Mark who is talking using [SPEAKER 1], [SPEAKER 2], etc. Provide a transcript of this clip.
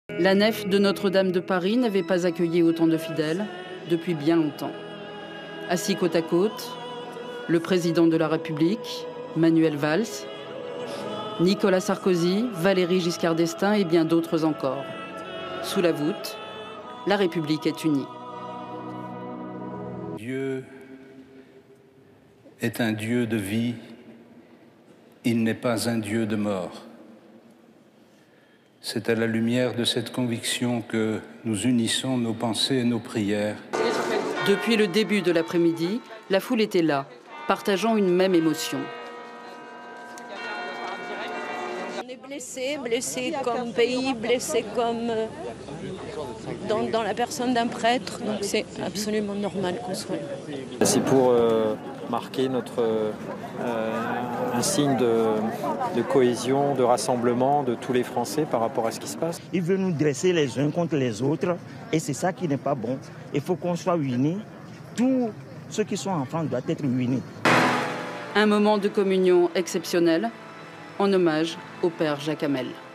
[SPEAKER 1] La nef de Notre-Dame de Paris n'avait pas accueilli autant de fidèles depuis bien longtemps. Assis côte à côte, le président de la République, Manuel Valls, Nicolas Sarkozy, Valéry Giscard d'Estaing et bien d'autres encore. Sous la voûte, la République est unie.
[SPEAKER 2] Dieu est un Dieu de vie, il n'est pas un Dieu de mort. C'est à la lumière de cette conviction que nous unissons nos pensées et nos prières.
[SPEAKER 1] Depuis le début de l'après-midi, la foule était là, partageant une même émotion.
[SPEAKER 3] On est blessé comme pays, blessé comme dans la personne d'un prêtre, donc c'est absolument normal qu'on soit là.
[SPEAKER 4] C'est pour marquer un signe de cohésion, de rassemblement de tous les Français par rapport à ce qui se passe.
[SPEAKER 5] Il veut nous dresser les uns contre les autres et c'est ça qui n'est pas bon. Il faut qu'on soit unis. Tous ceux qui sont enfants doivent être unis.
[SPEAKER 1] Un moment de communion exceptionnel en hommage au père Jacques Hamel.